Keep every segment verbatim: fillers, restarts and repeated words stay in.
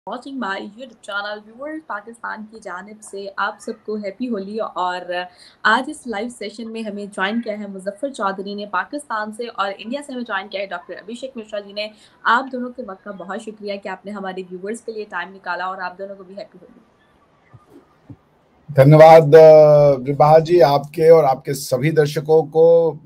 Watching my YouTube channel viewers Pakistan की जानिब से आप सबको हैप्पी होली। और आज इस लाइव सेशन में हमें ज्वाइन किया है मुजफ्फर चौधरी ने पाकिस्तान से, और इंडिया से हमें ज्वाइन किया है डॉक्टर अभिषेक मिश्रा जी ने। आप दोनों के वक्त का बहुत शुक्रिया कि आपने हमारे व्यूअर्स के लिए टाइम निकाला, और आप दोनों को भी हैप्पी होली। धन्यवाद विभा जी, आपके और आपके सभी दर्शकों को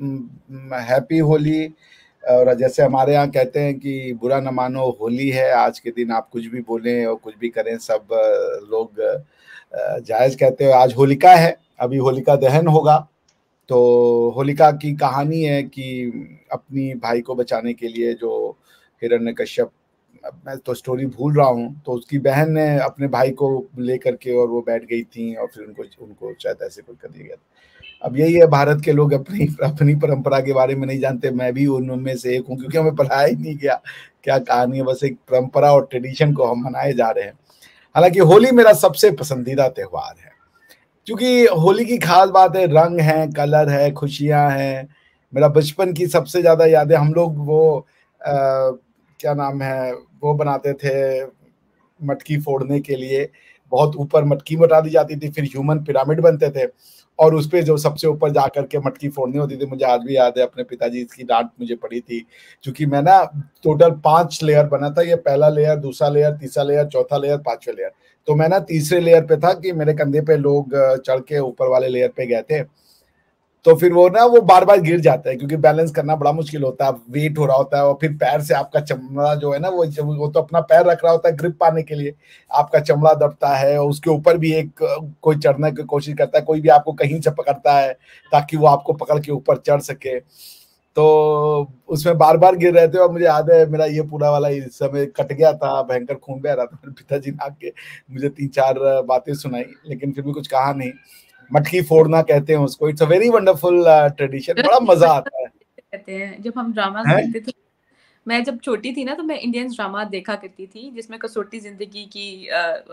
हैप्पी होली। और जैसे हमारे यहाँ कहते हैं कि बुरा न मानो होली है, आज के दिन आप कुछ भी बोलें और कुछ भी करें सब लोग जायज़ कहते हैं। आज होलिका है, अभी होलिका दहन होगा। तो होलिका की कहानी है कि अपनी भाई को बचाने के लिए जो हिरण्यकश्यप, मैं तो स्टोरी भूल रहा हूँ, तो उसकी बहन ने अपने भाई को लेकर के और वो बैठ गई थी और फिर उनको उनको शायद ऐसे कुछ कर दिया गया। अब यही है, भारत के लोग अपनी अपनी परंपरा के बारे में नहीं जानते। मैं भी उनमें से एक हूँ, क्योंकि हमें पढ़ाया ही नहीं गया क्या कहानी है, बस एक परंपरा और ट्रेडिशन को हम मनाए जा रहे हैं। हालांकि होली मेरा सबसे पसंदीदा त्योहार है, क्योंकि होली की खास बात है रंग है, कलर है, खुशियां हैं। मेरा बचपन की सबसे ज्यादा यादें, हम लोग वो आ, क्या नाम है, वो बनाते थे मटकी फोड़ने के लिए, बहुत ऊपर मटकी बटा दी जाती थी, फिर ह्यूमन पिरामिड बनते थे और उस पे जो सबसे ऊपर जाकर के मटकी फोड़नी होती थी। मुझे आज भी याद है, अपने पिताजी की डांट मुझे पड़ी थी, क्योंकि मैं ना टोटल पांच लेयर बना था। ये पहला लेयर, दूसरा लेयर, तीसरा लेयर, चौथा लेयर, पांचवा लेयर। तो मैं ना तीसरे लेयर पे था कि मेरे कंधे पे लोग चढ़ के ऊपर वाले लेयर पे गए थे। तो फिर वो ना वो बार बार गिर जाता है, क्योंकि बैलेंस करना बड़ा मुश्किल होता है, वेट हो रहा होता है, और फिर पैर से आपका चमड़ा जो है ना, वो वो तो अपना पैर रख रहा होता है ग्रिप पाने के लिए, आपका चमड़ा दबता है। और उसके ऊपर भी एक कोई चढ़ने की कोशिश करता है, कोई भी आपको कहीं से पकड़ता है ताकि वो आपको पकड़ के ऊपर चढ़ सके। तो उसमें बार बार गिर रहे थे, और मुझे याद है मेरा ये पूरा वाला इस समय कट गया था, भयंकर खून बह रहा था। मेरे पिताजी ने आके मुझे तीन चार बातें सुनाई, लेकिन फिर भी कुछ कहा नहीं। मटकी फोड़ना कहते हैं उसको, it's a very wonderful tradition, बड़ा मजा आता है। कहते हैं जब हम ड्रामा देखते थे, मैं जब छोटी थी ना, तो मैं इंडियन ड्रामा देखा करती थी जिसमें कसौटी जिंदगी की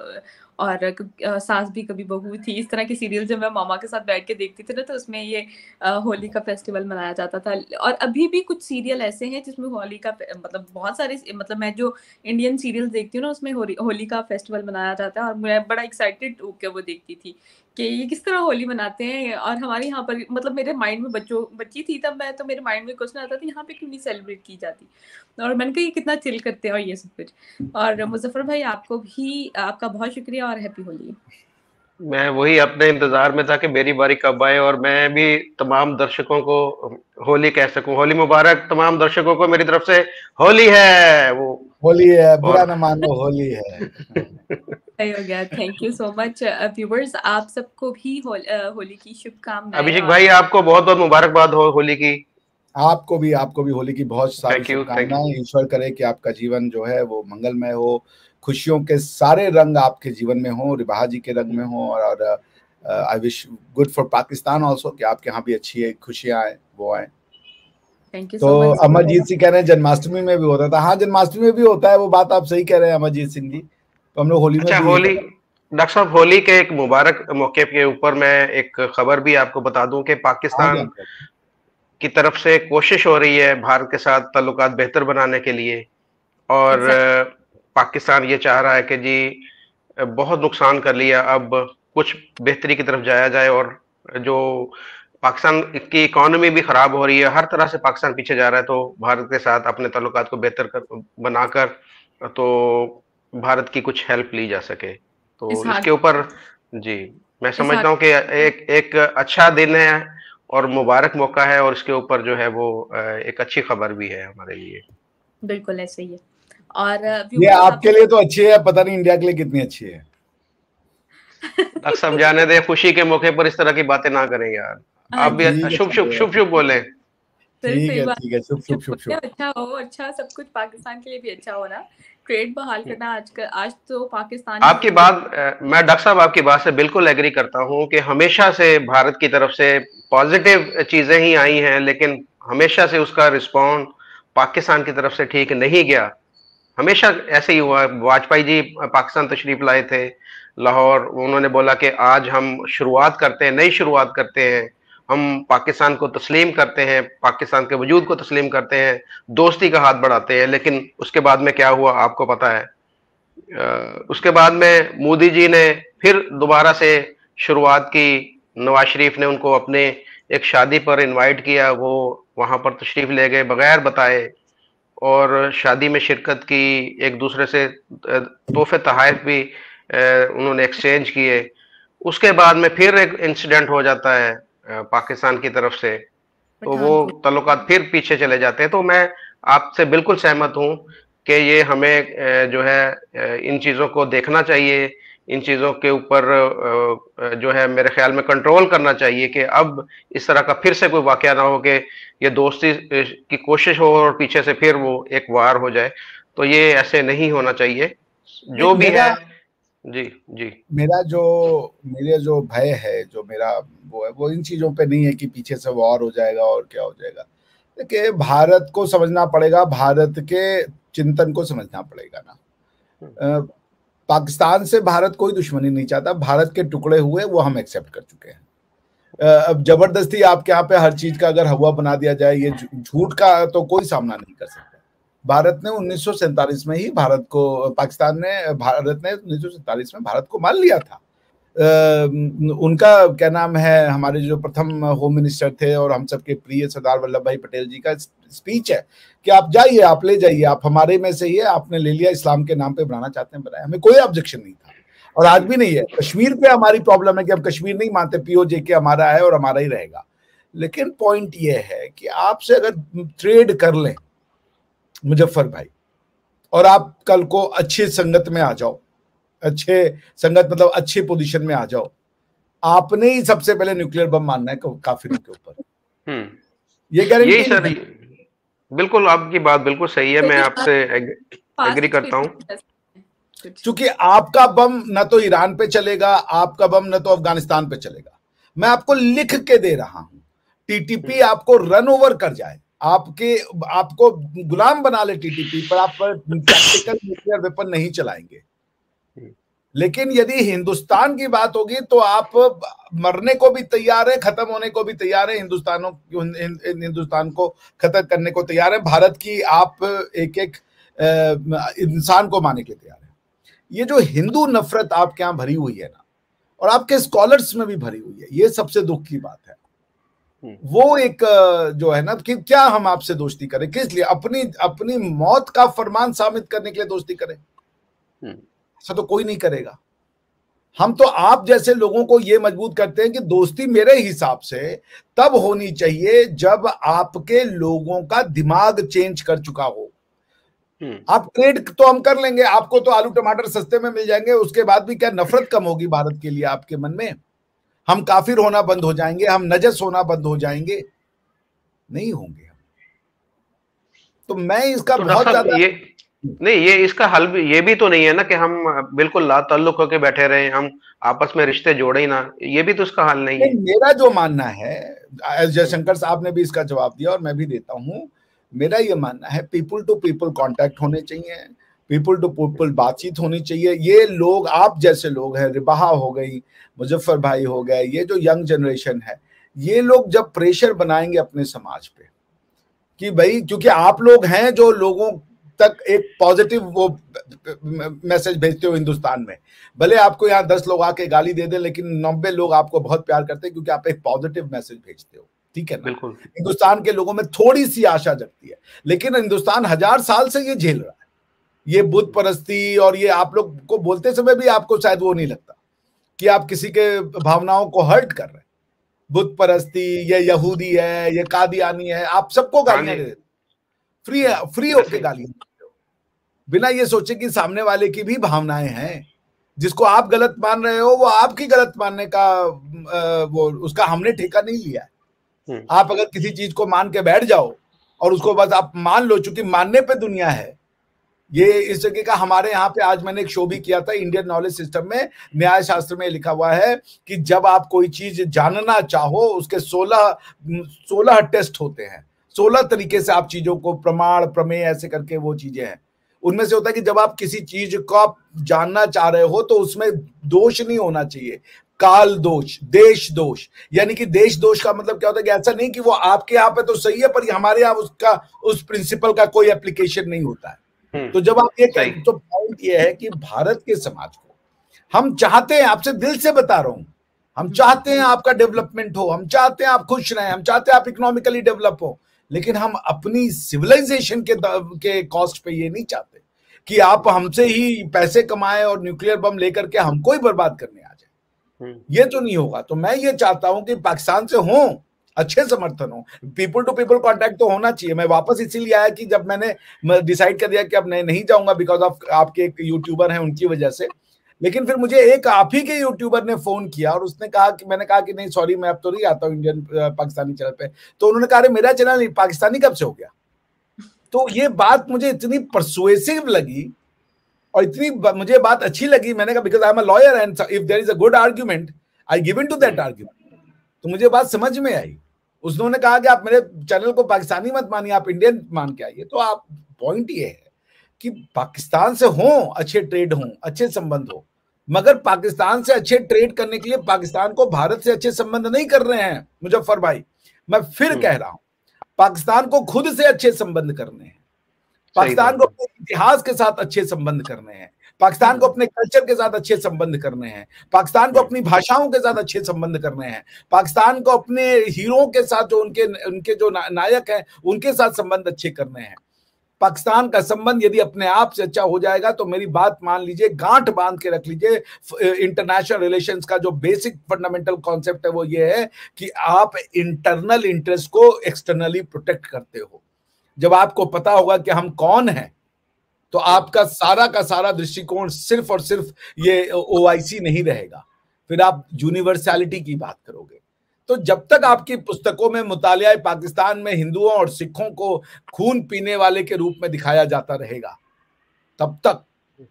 और सास भी कभी बहू थी, इस तरह के सीरियल जब मैं मामा के साथ बैठ के देखती थी ना, तो उसमें ये होली का फेस्टिवल मनाया जाता था। और अभी भी कुछ सीरियल ऐसे हैं जिसमें होली का, मतलब बहुत सारे, मतलब मैं जो इंडियन सीरियल देखती हूँ ना, उसमें होली का फेस्टिवल मनाया जाता है, और मैं बड़ा एक्साइटेड होकर वो देखती थी कि ये किस तरह होली मनाते हैं। और हमारे यहाँ पर, मतलब मेरे माइंड में, बच्चों बच्ची थी तब मैं, तो मेरे माइंड में क्वेश्चन आता था यहाँ पे क्यों नहीं सेलिब्रेट की जाती। और मैंने कहा ये कितना चिल करते हैं और ये सब कुछ। और मुजफ्फर भाई, आपको भी आपका बहुत शुक्रिया और हैप्पी होली। मैं वही अपने इंतजार में था कि मेरी बारी कब आए, और मैं भी तमाम दर्शकों को होली कह सकूं। होली मुबारक तमाम दर्शकों को मेरी तरफ से। होली है, वो होली है, बुरा न मानो होली है। सही हो गया। Thank you so much viewers, आप सबको भी हो, होली की शुभकामनाएं। अभिषेक भाई, आपको बहुत बहुत मुबारकबाद हो होली की। आपको भी आपको भी होली की बहुत सारी शुभकामनाएं। ईश्वर करे कि आपका जीवन जो है वो मंगलमय हो, खुशियों के सारे रंग आपके जीवन में हो, रिवाहा जी के रंग में हो। और I wish good for Pakistan also, कि आपके यहाँ भी अच्छी खुशियां आए, वो आए। थैंक यू तो सो मच। अमरजीत सिंह कह रहे हैं जन्माष्टमी में भी होता था। हाँ, जन्माष्टमी में भी होता है, वो बात आप सही कह रहे हैं अमरजीत सिंह जी। तो हम लोग होली अच्छा, में भी होली, डॉक्टर साहब, होली के एक मुबारक मौके के ऊपर मैं एक खबर भी आपको बता दूं कि पाकिस्तान की तरफ से कोशिश हो रही है भारत के साथ ताल्लुकात बेहतर बनाने के लिए। और पाकिस्तान ये चाह रहा है कि जी बहुत नुकसान कर लिया, अब कुछ बेहतरी की तरफ जाया जाए। और जो पाकिस्तान की इकोनॉमी भी खराब हो रही है, हर तरह से पाकिस्तान पीछे जा रहा है, तो भारत के साथ अपने ताल्लुकात को बेहतर कर बनाकर तो भारत की कुछ हेल्प ली जा सके। तो इस इसके ऊपर जी मैं समझता हूँ कि एक एक अच्छा दिन है और मुबारक मौका है, और इसके ऊपर जो है वो एक अच्छी खबर भी है हमारे लिए। बिल्कुल ऐसे ही है। और ये आपके लिए तो अच्छी है, पता नहीं इंडिया के लिए कितनी अच्छी है। डॉक्टर साहब जाने दे, खुशी के मौके पर इस तरह की बातें ना करें यार। आप भी शुभ शुभ शुभ शुभ बोले। ठीक है, ठीक है, शुभ शुभ शुभ शुभ। अच्छा हो, अच्छा सब कुछ पाकिस्तान के लिए भी अच्छा हो ना, ट्रेड बहाल करना। आज का आज तो पाकिस्तान आपकी बात, मैं डॉक्टर साहब आपकी बात से बिल्कुल एग्री करता हूं कि हमेशा से भारत की तरफ से पॉजिटिव चीजें ही आई हैं, लेकिन हमेशा से उसका रिस्पॉन्ड पाकिस्तान की तरफ से ठीक नहीं गया। हमेशा ऐसे ही हुआ। वाजपेयी जी पाकिस्तान तशरीफ लाए थे लाहौर, उन्होंने बोला कि आज हम शुरुआत करते हैं, नई शुरुआत करते हैं, हम पाकिस्तान को तस्लीम करते हैं, पाकिस्तान के वजूद को तस्लीम करते हैं, दोस्ती का हाथ बढ़ाते हैं। लेकिन उसके बाद में क्या हुआ आपको पता है, उसके बाद में मोदी जी ने फिर दोबारा से शुरुआत की। नवाज शरीफ ने उनको अपने एक शादी पर इनवाइट किया, वो वहां पर तशरीफ ले गए बगैर बताए और शादी में शिरकत की, एक दूसरे से तोहफे तोहफे भी उन्होंने एक्सचेंज किए। उसके बाद में फिर एक इंसिडेंट हो जाता है पाकिस्तान की तरफ से, तो वो ताल्लुकात फिर पीछे चले जाते हैं। तो मैं आपसे बिल्कुल सहमत हूं कि ये हमें जो है इन चीजों को देखना चाहिए, इन चीजों के ऊपर जो है मेरे ख्याल में कंट्रोल करना चाहिए कि अब इस तरह का फिर से कोई वाकया ना हो कि ये दोस्ती की कोशिश हो और पीछे से फिर वो एक वार हो जाए। तो ये ऐसे नहीं होना चाहिए जो भी है। जी जी मेरा जो मेरे जो भय है, जो मेरा वो है, वो इन चीजों पे नहीं है कि पीछे से वॉर हो जाएगा और क्या हो जाएगा। देखिए, भारत को समझना पड़ेगा, भारत के चिंतन को समझना पड़ेगा ना। पाकिस्तान से भारत कोई दुश्मनी नहीं चाहता, भारत के टुकड़े हुए वो हम एक्सेप्ट कर चुके हैं। अब जबरदस्ती आपके यहाँ पे हर चीज का अगर हवा बना दिया जाए, ये झूठ का तो कोई सामना नहीं कर सकता। भारत ने उन्नीस सौ सैंतालीस में ही भारत को, पाकिस्तान ने भारत ने उन्नीस सौ सैंतालीस में भारत को मान लिया था। आ, उनका क्या नाम है, हमारे जो प्रथम होम मिनिस्टर थे और हम सबके प्रिय सरदार वल्लभ भाई पटेल जी का स्पीच है कि आप जाइए, आप ले जाइए, आप हमारे में से ही है, आपने ले लिया, इस्लाम के नाम पे बनाना चाहते हैं बनाए, हमें कोई ऑब्जेक्शन नहीं था और आज भी नहीं है। कश्मीर पे हमारी प्रॉब्लम है कि हम कश्मीर नहीं मानते, पीओजे के हमारा है और हमारा ही रहेगा। लेकिन पॉइंट ये है कि आपसे अगर ट्रेड कर लें मुजफ्फर भाई, और आप कल को अच्छी संगत में आ जाओ, अच्छे संगत मतलब अच्छी पोजीशन में आ जाओ, आपने ही सबसे पहले न्यूक्लियर बम मारना है काफिरों के ऊपर। ये गारंटी सर, बिल्कुल आपकी बात बिल्कुल सही है, मैं आपसे एग्री करता हूं। क्योंकि आपका बम न तो ईरान पे चलेगा, आपका बम न तो अफगानिस्तान पे चलेगा। मैं आपको लिख के दे रहा हूं, टीटीपी आपको रन ओवर कर जाए, आपके आपको गुलाम बना ले टीटीपी पर, आप पर टैक्टिकल न्यूक्लियर वेपन नहीं चलाएंगे। लेकिन यदि हिंदुस्तान की बात होगी तो आप मरने को भी तैयार है, खत्म होने को भी तैयार है, हिंदुस्तानों हिंदुस्तान को खत्म करने को तैयार है। भारत की आप एक एक इंसान को मारने के लिए तैयार है। ये जो हिंदू नफरत आपके यहाँ भरी हुई है ना, और आपके स्कॉलर्स में भी भरी हुई है, ये सबसे दुख की बात है। वो एक जो है ना कि क्या हम आपसे दोस्ती करें, किस लिए? अपनी अपनी मौत का फरमान साबित करने के लिए दोस्ती करें? ऐसा तो कोई नहीं करेगा। हम तो आप जैसे लोगों को ये मजबूत करते हैं कि दोस्ती मेरे हिसाब से तब होनी चाहिए जब आपके लोगों का दिमाग चेंज कर चुका हो। आप ट्रेड तो हम कर लेंगे, आपको तो आलू टमाटर सस्ते में मिल जाएंगे, उसके बाद भी क्या नफरत कम होगी भारत के लिए आपके मन में? हम काफिर होना बंद हो जाएंगे, हम नजस होना बंद हो जाएंगे? नहीं होंगे हम। तो मैं इसका तो बहुत ज्यादा ये नहीं, ये इसका हल भी ये भी तो नहीं है ना कि हम बिल्कुल लाताल्लुक होकर बैठे रहे, हम आपस में रिश्ते जोड़े ही ना, ये भी तो इसका हल नहीं है। मेरा जो मानना है, जयशंकर साहब ने भी इसका जवाब दिया और मैं भी देता हूं, मेरा ये मानना है पीपल टू पीपल कांटेक्ट होने चाहिए, पीपल टू पीपल बातचीत होनी चाहिए। ये लोग, आप जैसे लोग हैं, रिबाहा हो गई, मुजफ्फर भाई हो गए, ये जो यंग जनरेशन है, ये लोग जब प्रेशर बनाएंगे अपने समाज पे कि भाई, क्योंकि आप लोग हैं जो लोगों तक एक पॉजिटिव वो मैसेज भेजते हो हिंदुस्तान में, भले आपको यहाँ दस लोग आके गाली दे दे, लेकिन नब्बे लोग आपको बहुत प्यार करते हैं क्योंकि आप एक पॉजिटिव मैसेज भेजते हो, ठीक है ना? बिल्कुल। हिंदुस्तान के लोगों में थोड़ी सी आशा जगती है, लेकिन हिंदुस्तान हजार साल से ये झेल रहा है, ये बुत परस्ती, और ये आप लोग को बोलते समय भी आपको शायद वो नहीं लगता कि आप किसी के भावनाओं को हर्ट कर रहे हैं। बुत परस्ती, ये यहूदी है, ये कादियानी है, आप सबको गालियां दे देते, फ्री फ्री होके गालियां, बिना ये सोचे कि सामने वाले की भी भावनाएं हैं। जिसको आप गलत मान रहे हो वो आपकी गलत मानने का वो उसका हमने ठेका नहीं लिया है। आप अगर किसी चीज को मान के बैठ जाओ और उसको बस आप मान लो, चूंकि मानने पे दुनिया है। ये इस जगह का हमारे यहाँ पे आज मैंने एक शो भी किया था, इंडियन नॉलेज सिस्टम में न्याय शास्त्र में लिखा हुआ है कि जब आप कोई चीज जानना चाहो, उसके सोलह सोलह टेस्ट होते हैं, सोलह तरीके से आप चीजों को, प्रमाण प्रमेय ऐसे करके वो चीजें हैं। उनमें से होता है कि जब आप किसी चीज को आप जानना चाह रहे हो तो उसमें दोष नहीं होना चाहिए, काल दोष, देश दोष। यानी कि देश दोष का मतलब क्या होता है कि ऐसा नहीं कि वो आपके यहाँ पे तो सही है पर हमारे यहाँ उसका उस प्रिंसिपल का कोई एप्लीकेशन नहीं होता है। तो जब आप ये कहें, तो पॉइंट ये है कि भारत के समाज को हम चाहते हैं, आपसे दिल से बता रहा हूं, हम चाहते हैं आपका डेवलपमेंट हो, हम चाहते हैं आप खुश रहें, हम चाहते हैं आप इकोनॉमिकली डेवलप हो, लेकिन हम अपनी सिविलाइजेशन के के कॉस्ट पे ये नहीं चाहते कि आप हमसे ही पैसे कमाएं और न्यूक्लियर बम लेकर के हमको ही बर्बाद करने आ जाए। ये तो नहीं होगा। तो मैं ये चाहता हूं कि पाकिस्तान से हो अच्छे समर्थन हो, पीपल टू पीपल कांटेक्ट तो होना चाहिए। मैं वापस इसीलिए आया कि जब मैंने डिसाइड कर दिया कि अब मैं नहीं जाऊंगा बिकॉज ऑफ आपके एक यूट्यूबर हैं उनकी वजह से, लेकिन फिर मुझे एक आप ही के यूट्यूबर ने फोन किया और उसने कहा कि, मैंने कहा कि नहीं सॉरी मैं अब तो नहीं आता हूँ इंडियन पाकिस्तानी चैनल पे। तो उन्होंने कहा मेरा चैनल पाकिस्तानी कब से हो गया? तो ये बात मुझे इतनी परसुएसिव लगी और इतनी मुझे बात अच्छी लगी। मैंने कहा because I am a lawyer and if there is a good argument I give in to that argument. तो मुझे बात समझ में आई। उसने कहा कि आप मेरे चैनल को पाकिस्तानी मत मानिए, आप इंडियन मान के आइए। तो आप पॉइंट ये है कि पाकिस्तान से हो अच्छे ट्रेड हो, अच्छे संबंध हो, मगर पाकिस्तान से अच्छे ट्रेड करने के लिए पाकिस्तान को भारत से अच्छे संबंध नहीं कर रहे हैं मुजफ्फर भाई। मैं फिर कह रहा हूं, पाकिस्तान को खुद से अच्छे संबंध करने हैं, पाकिस्तान को अपने इतिहास के साथ अच्छे संबंध करने हैं, पाकिस्तान को अपने कल्चर के साथ अच्छे संबंध करने हैं, पाकिस्तान को अपनी भाषाओं के साथ अच्छे संबंध करने हैं, पाकिस्तान को अपने हीरों के साथ जो उनके उनके जो नायक हैं उनके साथ संबंध अच्छे करने हैं। पाकिस्तान का संबंध यदि अपने आप से अच्छा हो जाएगा तो मेरी बात मान लीजिए, गांठ बांध के रख लीजिए। इंटरनेशनल रिलेशंस का जो बेसिक फंडामेंटल कॉन्सेप्ट है वो ये है कि आप इंटरनल इंटरेस्ट को एक्सटर्नली प्रोटेक्ट करते हो। जब आपको पता होगा कि हम कौन हैं तो आपका सारा का सारा दृष्टिकोण सिर्फ और सिर्फ ये ओआईसी नहीं रहेगा, फिर आप यूनिवर्सैलिटी की बात करोगे। तो जब तक आपकी पुस्तकों में मुतालिया पाकिस्तान में हिंदुओं और सिखों को खून पीने वाले के रूप में दिखाया जाता रहेगा, तब तक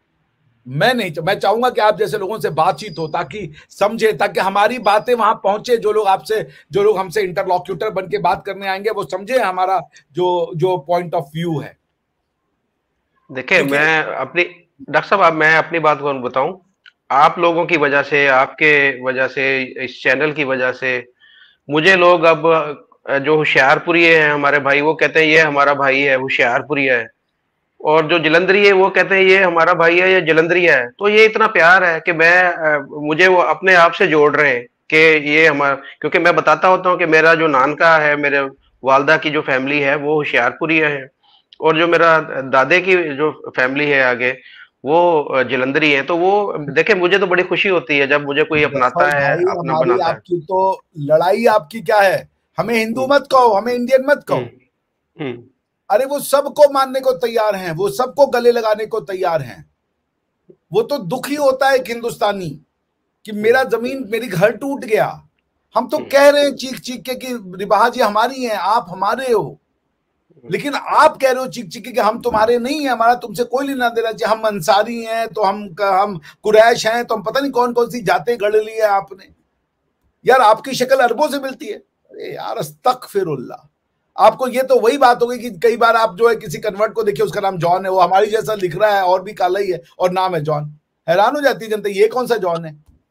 मैं नहीं मैं चाहूंगा कि आप जैसे लोगों से बातचीत हो ताकि समझे, ताकि हमारी बातें वहां पहुंचे। जो लोग आपसे जो लोग हमसे इंटरलॉक्यूटर बन के बात करने आएंगे वो समझे हमारा जो जो पॉइंट ऑफ व्यू है। देखिए मैं अपनी डॉक्टर साहब मैं अपनी बात को बताऊं, आप लोगों की वजह से, आपके वजह से, इस चैनल की वजह से मुझे लोग अब जो होशियारपुरी है हमारे भाई, वो कहते हैं ये हमारा भाई है होशियारपुरी है, और जो जलंधरी है वो कहते हैं ये हमारा भाई है, ये जलंधरी है। तो ये इतना प्यार है कि मैं मुझे वो अपने आप से जोड़ रहे हैं कि ये हमारा, क्योंकि मैं बताता होता हूँ कि मेरा जो नानका है, मेरे वालदा की जो फैमिली है वो होशियारपुरी है, और जो मेरा दादे की जो फैमिली है आगे वो जलंधरी है। तो वो देखे मुझे तो बड़ी खुशी होती है जब मुझे कोई अपनाता है, अपना बनाता है। आपकी तो लड़ाई आपकी क्या है, हमें हिंदू मत कहो, हमें इंडियन मत कहो। अरे वो सबको मानने को तैयार हैं, वो सबको गले लगाने को तैयार हैं। वो तो दुखी होता है एक हिंदुस्तानी कि मेरा जमीन, मेरी घर टूट गया। हम तो कह रहे हैं चीख चीख के कि रिबाहा जी हमारी हैं, आप हमारे हो, लेकिन आप कह रहे हो चीख चीख के कि हम तुम्हारे नहीं है, हमारा तुमसे कोई लेना देना चाहिए, हम अंसारी हैं तो हम हम कुरैश हैं, तो हम पता नहीं कौन कौन सी जाते गढ़ ली है आपने। यार आपकी शक्ल अरबों से मिलती है। अरे यार अस्तगफिरुल्लाह। आपको ये तो वही बात होगी कि कई बार आप जो है किसी कन्वर्ट को देखिए उसका नाम जॉन है, वो हमारी जैसा लिख रहा है और भी काला ही है और नाम है जॉन। हैरान हो जाती है जनता, ये कौन सा जॉन है?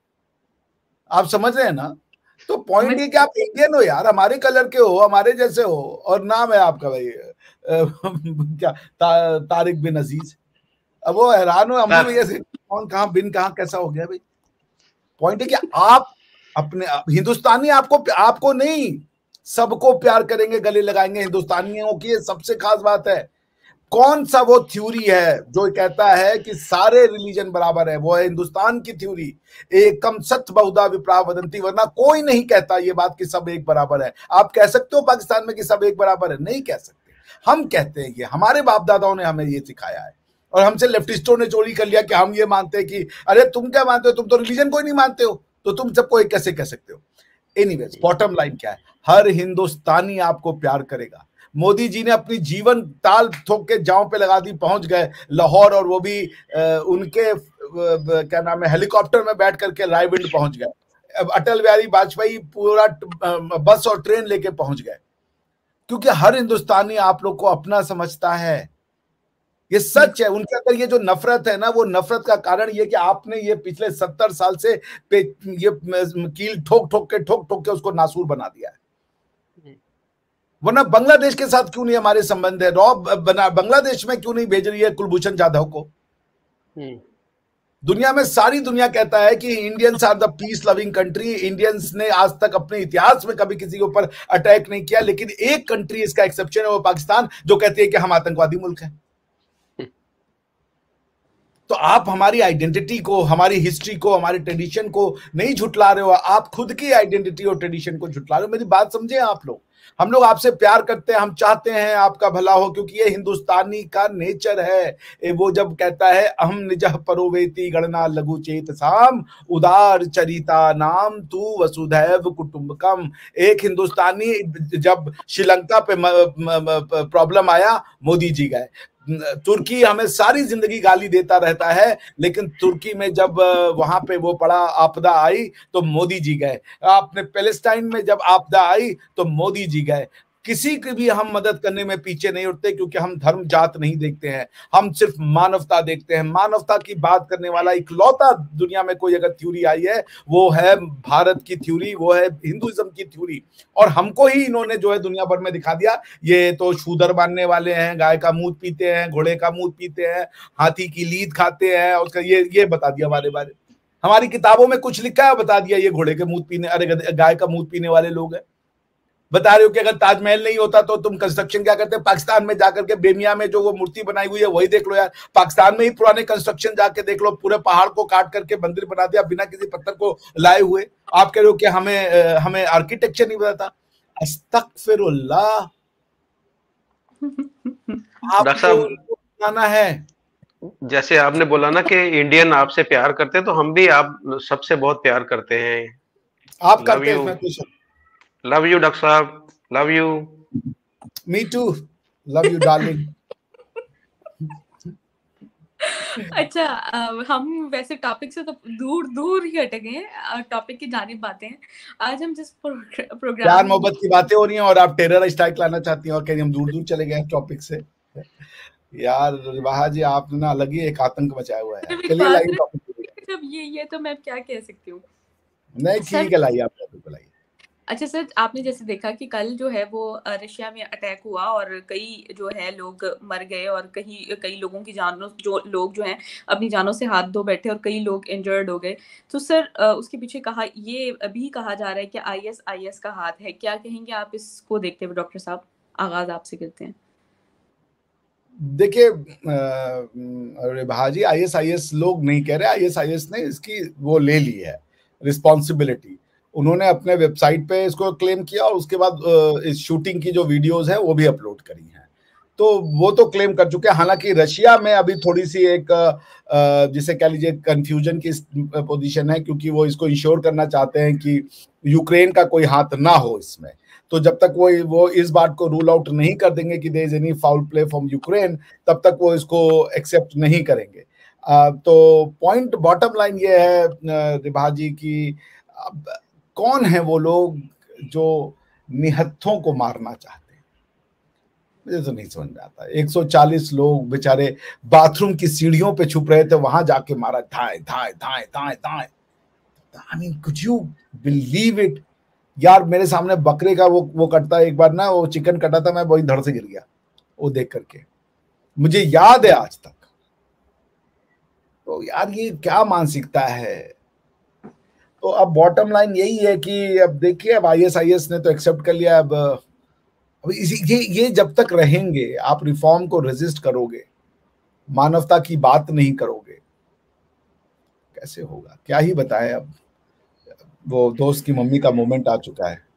आप समझ रहे हैं ना? तो पॉइंट ये कि आप इंडियन हो यार, हमारे कलर के हो, हमारे जैसे हो, और नाम है आपका भाई क्या ता, तारिक बिन अजीज। अब वो हैरान हो, हम भैया से कौन कहां बिन कहां कैसा हो गया भाई। पॉइंट है कि आप अपने हिंदुस्तानी आपको आपको नहीं सबको प्यार करेंगे, गले लगाएंगे हिंदुस्तानियों की। ये सबसे खास बात है। कौन सा वो थ्योरी है जो कहता है कि सारे रिलीजन बराबर है? वो है हिंदुस्तान की थ्योरी, एकम सत्य बहुधा विप्रा वदंती। वरना कोई नहीं कहता ये बात कि सब एक बराबर है। आप कह सकते हो पाकिस्तान में कि सब एक बराबर है? नहीं कह सकते। हम कहते हैं कि हमारे बाप दादाओं ने हमें ये सिखाया है, और हमसे लेफ्टिस्टों ने चोरी कर लिया कि हम ये मानते हैं कि अरे तुम क्या मानते हो, तुम तो रिलीजन को ही नहीं मानते हो, तो तुम सबको एक कैसे कह सकते हो? एनीवेज, बॉटम लाइन क्या है, हर हिंदुस्तानी आपको प्यार करेगा। मोदी जी ने अपनी जीवन ताल ठोक के जांव पे लगा दी, पहुंच गए लाहौर, और वो भी आ, उनके आ, क्या नाम है हेलीकॉप्टर में बैठ करके रायविंड पहुंच गए। अटल बिहारी वाजपेयी पूरा बस और ट्रेन लेके पहुंच गए, क्योंकि हर हिंदुस्तानी आप लोग को अपना समझता है। ये सच है। उनके अंदर ये जो नफरत है ना, वो नफरत का कारण ये कि आपने ये पिछले सत्तर साल से पे ये कील ठोक ठोक के ठोक ठोक के उसको नासूर बना दिया है। वरना बांग्लादेश के साथ क्यों नहीं हमारे संबंध है? रॉ बना बांग्लादेश में क्यों नहीं भेज रही है कुलभूषण जाधव को? दुनिया में सारी दुनिया कहता है कि Indians are the peace loving country, Indians ने आज तक अपने इतिहास में कभी किसी के ऊपर अटैक नहीं किया, लेकिन एक कंट्री इसका एक्सेप्शन है, वो पाकिस्तान, जो कहती है कि हम आतंकवादी मुल्क हैं। तो आप हमारी आइडेंटिटी को, हमारी हिस्ट्री को, हमारे ट्रेडिशन को नहीं झुटला रहे हो, आप खुद की आइडेंटिटी और ट्रेडिशन को झुटला रहे हो। मेरी बात समझे आप लोग। हम लोग आपसे प्यार करते हैं, हम चाहते हैं आपका भला हो, क्योंकि ये हिंदुस्तानी का नेचर है। वो जब कहता है अहम निजः परोवेति गणना लघु चेतसाम उदार चरिता नाम तू वसुधैव कुटुंबकम। एक हिंदुस्तानी, जब श्रीलंका पे प्रॉब्लम आया, मोदी जी गए। तुर्की हमें सारी जिंदगी गाली देता रहता है, लेकिन तुर्की में जब वहां पे वो बड़ा आपदा आई तो मोदी जी गए। आपने पैलेस्टाइन में जब आपदा आई तो मोदी जी गए। किसी की भी हम मदद करने में पीछे नहीं उठते, क्योंकि हम धर्म जात नहीं देखते हैं, हम सिर्फ मानवता देखते हैं। मानवता की बात करने वाला इकलौता दुनिया में कोई अगर थ्योरी आई है, वो है भारत की थ्योरी, वो है हिंदुइज्म की थ्योरी। और हमको ही इन्होंने जो है दुनिया भर में दिखा दिया, ये तो शूदर बांधने वाले हैं, गाय का मूत पीते हैं, घोड़े का मूत पीते हैं, हाथी की लीद खाते हैं, उसका ये ये बता दिया हमारे बारे। हमारी किताबों में कुछ लिखा है, बता दिया ये घोड़े के मूत पीने, अरे गाय का मूत पीने वाले लोग हैं। बता रहे हो कि अगर ताजमहल नहीं होता तो तुम कंस्ट्रक्शन क्या करते? पाकिस्तान में जाकर के बेमिया में जो वो मूर्ति बनाई हुई है वही देख लो यार। पाकिस्तान में ही पुराने कंस्ट्रक्शन जाके देख लो, पूरे पहाड़ को काट करके मंदिर बना दिया बिना किसी पत्थर को लाए हुए। आप कह रहे हो कि हमें हमें आर्किटेक्चर नहीं पता था? अस्तगफिरुल्लाह। आपको बताना है। जैसे आपने बोला ना कि इंडियन आपसे प्यार करते हैं, तो हम भी आप सबसे बहुत प्यार करते हैं। आप करते हैं? लव यू डॉक्टर साहब, love you. Me too, love you darling. अच्छा, हम वैसे टॉपिक से तो दूर दूर ही हट गए हैं, टॉपिक की जानिब बातें हैं। आज हम जिस प्रोग्राम प्यार मोहब्बत की बातें हो रही हैं और आप टेरर स्ट्राइक लाना चाहती हैं और कहीं हम दूर दूर चले गए टॉपिक से। यार रिवाहा जी, आपने ना अलग ही एक आतंक मचाया हुआ है। चलिए लाइए टॉपिक। जब ये ये तो मैं क्या कह सकती हूँ। नहीं ठीक है, लाइए आप टॉपिक लाइए। अच्छा सर, आपने जैसे देखा कि कल जो है वो रशिया में अटैक हुआ और कई जो है लोग मर गए और कई कई लोगों की जानों जो लोग जो हैं अपनी जानों से हाथ धो बैठे और कई लोग इंजर्ड हो गए। तो सर उसके पीछे कहा ये अभी कहा जा रहा है कि आईएसआईएस का हाथ है। क्या कहेंगे आप इसको देखते हुए? डॉक्टर साहब, आगाज आपसे करते हैं। देखिए भाजी, आईएसआईएस लोग नहीं कह रहे, आईएसआईएस ने इसकी वो ले ली है रिस्पॉन्सिबिलिटी। उन्होंने अपने वेबसाइट पे इसको क्लेम किया और उसके बाद इस शूटिंग की जो वीडियोस है वो भी अपलोड करी हैं, तो वो तो क्लेम कर चुके हैं। हालांकि रशिया में अभी थोड़ी सी एक जिसे कह लीजिए कंफ्यूजन की पोजीशन है, क्योंकि वो इसको इंश्योर करना चाहते हैं कि यूक्रेन का कोई हाथ ना हो इसमें। तो जब तक वो वो इस बात को रूल आउट नहीं कर देंगे कि there is any foul play from Ukraine, तब तक वो इसको एक्सेप्ट नहीं करेंगे। तो पॉइंट बॉटम लाइन ये है रिभा जी की कौन है वो लोग जो निहत्थों को मारना चाहते हैं, मुझे तो नहीं समझ में आता। एक सौ चालीस लोग बेचारे बाथरूम की सीढ़ियों पे छुप रहे थे, वहां जाके मारा, धाए धाए धाए धाए धाए। I mean could you believe it यार? मेरे सामने बकरे का वो वो कटता है, एक बार ना वो चिकन कटा था, मैं वही धड़ से गिर गया वो देख करके, मुझे याद है आज तक। तो यार ये क्या मानसिकता है? तो अब बॉटम लाइन यही है कि अब देखिए, अब आईएसआईएस ने तो एक्सेप्ट कर लिया। अब अब ये ये जब तक रहेंगे, आप रिफॉर्म को रेजिस्ट करोगे, मानवता की बात नहीं करोगे, कैसे होगा? क्या ही बताएं। अब वो दोस्त की मम्मी का मोमेंट आ चुका है।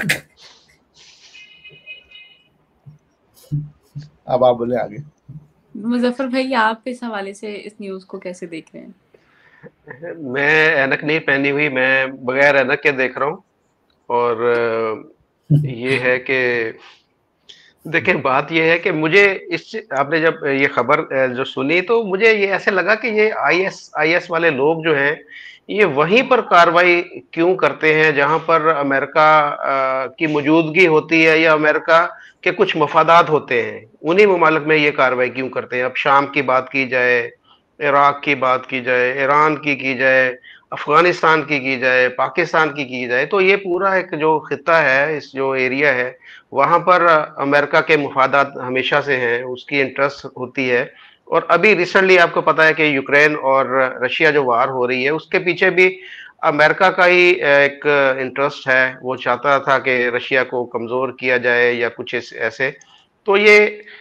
अब आप बोले आगे। मुजफ्फर भाई, आप इस हवाले से इस न्यूज को कैसे देख रहे हैं? मैं ऐनक नहीं पहनी हुई, मैं बगैर ऐनक के देख रहा हूँ। और ये है कि देखिए, बात ये है कि मुझे इस आपने जब ये खबर जो सुनी तो मुझे ये ऐसे लगा कि ये आईएस आईएस वाले लोग जो हैं ये वहीं पर कार्रवाई क्यों करते हैं जहां पर अमेरिका की मौजूदगी होती है या अमेरिका के कुछ मफादात होते हैं, उन्हीं ममालिक में ये कार्रवाई क्यों करते हैं। अब शाम की बात की जाए, इराक की बात की जाए, ईरान की की जाए, अफगानिस्तान की की जाए, पाकिस्तान की की जाए, तो ये पूरा एक जो खिता है, इस जो एरिया है, वहां पर अमेरिका के मुफादात हमेशा से हैं, उसकी इंटरेस्ट होती है। और अभी रिसेंटली आपको पता है कि यूक्रेन और रशिया जो वार हो रही है, उसके पीछे भी अमेरिका का ही एक इंटरेस्ट है। वो चाहता था कि रशिया को कमजोर किया जाए या कुछ ऐसे। तो ये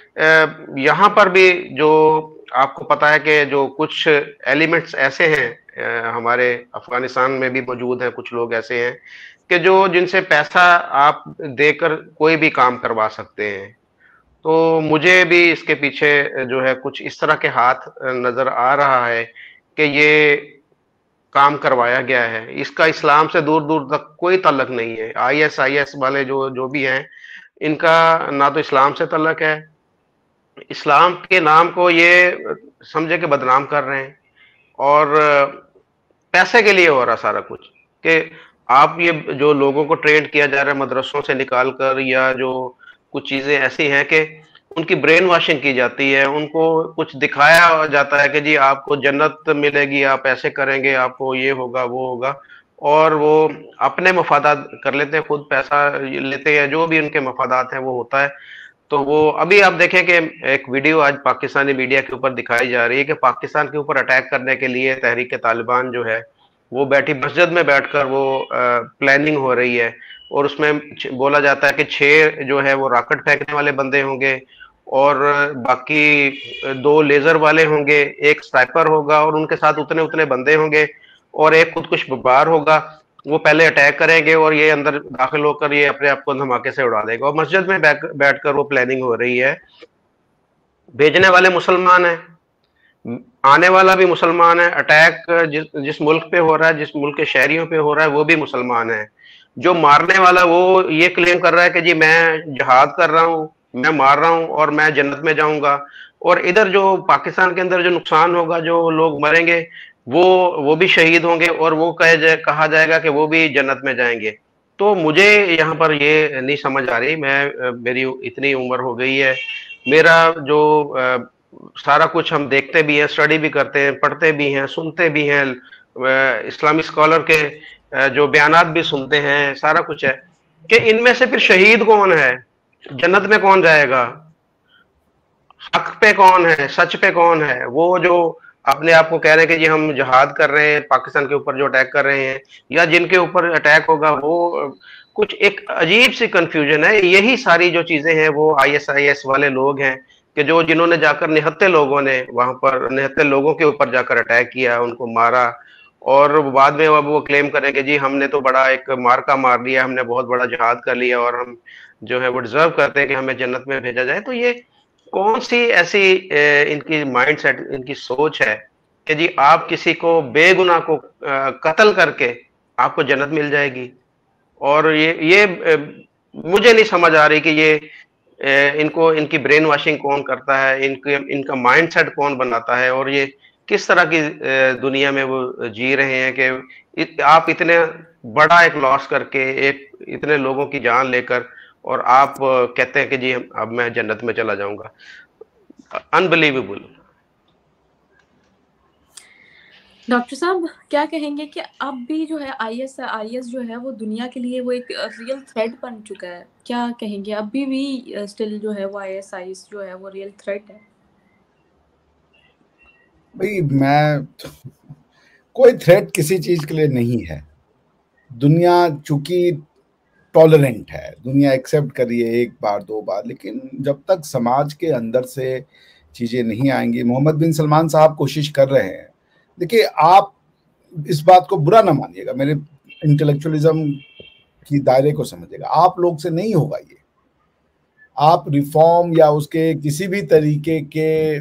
यहाँ पर भी जो आपको पता है कि जो कुछ एलिमेंट्स ऐसे हैं हमारे अफगानिस्तान में भी मौजूद हैं, कुछ लोग ऐसे हैं कि जो जिनसे पैसा आप देकर कोई भी काम करवा सकते हैं। तो मुझे भी इसके पीछे जो है कुछ इस तरह के हाथ नजर आ रहा है कि ये काम करवाया गया है। इसका इस्लाम से दूर दूर तक कोई ताल्लुक नहीं है। आई एस आई एस वाले जो जो भी हैं, इनका ना तो इस्लाम से ताल्लुक है, इस्लाम के नाम को ये समझे कि बदनाम कर रहे हैं, और पैसे के लिए हो रहा सारा कुछ। कि आप ये जो लोगों को ट्रेन किया जा रहा है मदरसों से निकाल कर, या जो कुछ चीजें ऐसी हैं कि उनकी ब्रेन वॉशिंग की जाती है, उनको कुछ दिखाया जाता है कि जी आपको जन्नत मिलेगी, आप ऐसे करेंगे, आपको ये होगा वो होगा, और वो अपने मफादात कर लेते हैं, खुद पैसा लेते हैं, जो भी उनके मफादात हैं वो होता है। तो वो अभी आप देखें कि एक वीडियो आज पाकिस्तानी मीडिया के ऊपर दिखाई जा रही है कि पाकिस्तान के ऊपर अटैक करने के लिए तहरीक तालिबान जो है वो बैठी मस्जिद में बैठकर वो प्लानिंग हो रही है। और उसमें बोला जाता है कि छह जो है वो रॉकेट फेंकने वाले बंदे होंगे, और बाकी दो लेजर वाले होंगे, एक स्नाइपर होगा, और उनके साथ उतने उतने बंदे होंगे, और एक खुदकुश बमबार होगा। वो पहले अटैक करेंगे और ये अंदर दाखिल होकर ये अपने आप को धमाके से उड़ा देगा। और मस्जिद में बैठकर वो प्लानिंग हो रही है। भेजने वाले मुसलमान है, आने वाला भी मुसलमान है। अटैक जिस जिस मुल्क पे हो रहा है, जिस मुल्क के शहरियों पे हो रहा है, वो भी मुसलमान है। जो मारने वाला वो ये क्लेम कर रहा है कि जी मैं जिहाद कर रहा हूँ, मैं मार रहा हूँ और मैं जन्नत में जाऊंगा। और इधर जो पाकिस्तान के अंदर जो नुकसान होगा, जो लोग मरेंगे, वो वो भी शहीद होंगे, और वो कहे जाए कहा जाएगा कि वो भी जन्नत में जाएंगे। तो मुझे यहाँ पर ये नहीं समझ आ रही। मैं मेरी इतनी उम्र हो गई है, मेरा जो सारा कुछ हम देखते भी हैं, स्टडी भी करते हैं, पढ़ते भी हैं, सुनते भी हैं, इस्लामिक स्कॉलर के जो बयानात भी सुनते हैं, सारा कुछ है कि इनमें से फिर शहीद कौन है, जन्नत में कौन जाएगा, हक पे कौन है, सच पे कौन है। वो जो अपने आप को कह रहे हैं कि जी हम जिहाद कर रहे हैं, पाकिस्तान के ऊपर जो अटैक कर रहे हैं, या जिनके ऊपर अटैक होगा, वो कुछ एक अजीब सी कंफ्यूजन है। यही सारी जो चीजें हैं वो आई एस आई एस वाले लोग हैं कि जो जिन्होंने जाकर निहत्ते लोगों ने वहां पर निहत्ते लोगों के ऊपर जाकर अटैक किया, उनको मारा, और बाद में अब वो क्लेम करें कि जी हमने तो बड़ा एक मार्का मार लिया, हमने बहुत बड़ा जिहाद कर लिया, और हम जो है वो डिजर्व करते हैं कि हमें जन्नत में भेजा जाए। तो ये कौन सी ऐसी इनकी माइंड सेट, इनकी सोच है कि जी आप किसी को बेगुनाह को कत्ल करके आपको जन्नत मिल जाएगी। और ये ये मुझे नहीं समझ आ रही कि ये इनको इनकी ब्रेन वॉशिंग कौन करता है, इनके इनका माइंड सेट कौन बनाता है, और ये किस तरह की दुनिया में वो जी रहे हैं कि आप इतने बड़ा एक लॉस करके, एक इतने लोगों की जान लेकर, और आप कहते हैं कि जी अब मैं जन्नत में चला जाऊंगा। अनबिलीवेबल। डॉक्टर साहब क्या कहेंगे कि अब भी जो है आई एस आई एस जो है वो दुनिया के लिए वो एक रियल थ्रेट बन चुका है? क्या कहेंगे अभी भी स्टिल जो है वो आई एस आई एस जो है वो रियल थ्रेट है? भाई मैं कोई थ्रेट किसी चीज के लिए नहीं है। दुनिया चूंकि टॉलरेंट है, दुनिया एक्सेप्ट करिए एक बार दो बार, लेकिन जब तक समाज के अंदर से चीजें नहीं आएंगी। मोहम्मद बिन सलमान साहब कोशिश कर रहे हैं। देखिए, आप इस बात को बुरा ना मानिएगा, मेरे इंटेलेक्चुअलिज्म की दायरे को समझिएगा। आप लोग से नहीं होगा ये। आप रिफॉर्म या उसके किसी भी तरीके के,